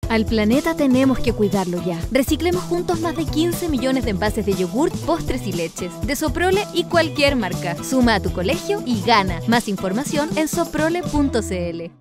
Al planeta tenemos que cuidarlo ya. Reciclemos juntos más de 15 millones de envases de yogurt, postres y leches, de Soprole y cualquier marca. Suma a tu colegio y gana. Más información en soprole.cl.